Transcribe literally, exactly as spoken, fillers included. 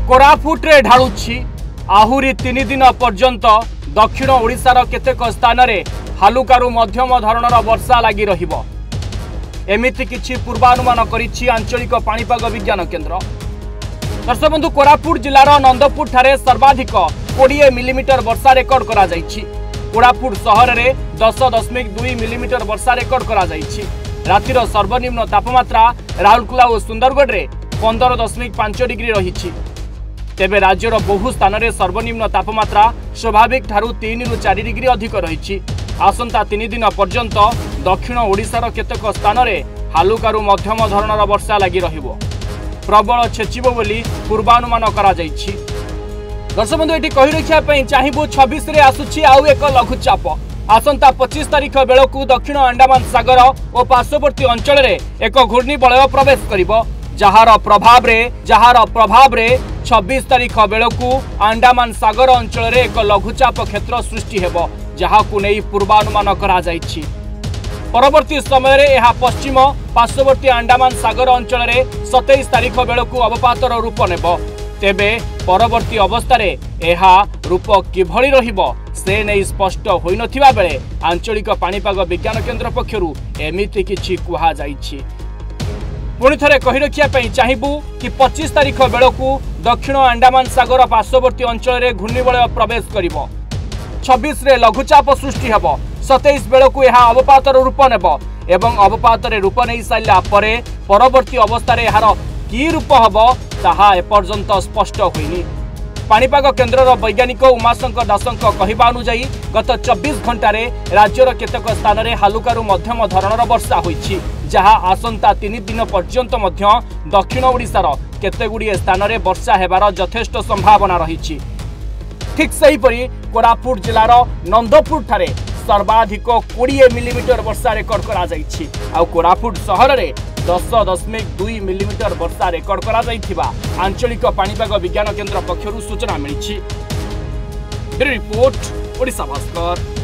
कोरापुट रे ढालुछि आहुरी तीन दिन पर्यंत दक्षिण ओडिशार केतेक स्थान रे हालुकारु मध्यम धरणर वर्षा लगी रहिबो एमिति किछि पूर्वानुमान करिछि आंचलिक पाणीपाग विज्ञान केन्द्र। दर्शक बंधु कोरापुट जिलार नंदपुर ठारे सर्वाधिक बीस मिलीमीटर वर्षा रेकर्ड करा जाइछि। कोरापुट सहर रे दस दशमिक दुई मिलीमीटर वर्षा रेकर्ड करा जाइछि। रातिर सर्वनिम्न तापमात्रा राउरकेला और सुंदरगढ़ रे पंद्रह दशमिक पांच डिग्री रही। तेबे राज्यर बहु स्थान रे सर्वनिम्न तापमात्रा स्वाभाविक ठारू तीन रु चार डिग्री अधिक रही। आसंता तीन दिन पर्यंत दक्षिण ओडिशार केतेक स्थान रे हालुकारु मध्यम धरणर वर्षा लगी रहिबो प्रबल छेचिबो बोली पूर्वानुमान करा जाइछि। दर्शक बंधु एटी कहि रखिया पई चाहिबो छब्बीस रे आसुछि आउ एक लघुचाप आसंता पच्चीस तारीख बेलकू दक्षिण अंडमान सागर और पार्श्ववर्ती अंचल रे एक घूर्णिबलय प्रवेश करिबो जहार प्रभाव रे जहार प्रभाव रे छब्बीस तारीख बेलकू अंडमान सागर अंचल रे एक लघुचाप क्षेत्र सृष्टि हेबो जहाकू नै पूर्वानुमान करा जाइछि। परवर्ती समय रे एहा पश्चिम पार्श्ववर्ती अंडमान सागर अंचल रे सत्ताईस तारीख बेलकू अवपातर रूप नेबो। तेबे परवर्ती अवस्था रे एहा रूप किभଳି रहिबो से नै स्पष्ट होई नथिबा बेले आंचलिक पाणीपाग विज्ञान केन्द्र पक्षरु एमिति किछि कुहा जाइछि। पुणी थरे कहि रखिया पई चाहिबू कि पच्चीस तारीख बेलकू दक्षिण अंडमान सागर पार्श्ववर्ती अंचल रे घूर्णिबलय प्रवेश करिबो। छब्बीस रे लघुचाप सृष्टि हेबो। सत्ताईस बेलकू यह अवपातर रूप नेब एवं अवपातर रूप नहीं सारा परे परवर्ती अवस्था यार कि रूप हम ताहा एपर्यंत स्पष्ट होइनी। पाणीपाग केन्द्रर वैज्ञानिक उमाशंकर दासंक कहवा अनुजाई गत चौबीस घंटार राज्यर केतेक स्थान में हालुकारु मध्यम धरणर वर्षा होइछि जहा आसंता तीन दिन पर्यंत मध्य दक्षिण ओडिशार केतेगुड़िए स्थान में वर्षा हेबार यथेष्ट संभावना रही। ठीक सेहीपरि कोरापुट जिलार नंदपुर ठारे सर्वाधिक बीस मिलीमीटर वर्षा रेकर्ड करा जाइछि आ कोरापुट सहर रे दस दशमिक दुई मिलीमीटर वर्षा रेकर्ड करा जाइथिबा आंचलिक पाणीपाग विज्ञान केन्द्र पक्षरु सूचना मिलिछि। रिपोर्ट ओडिशा भास्कर।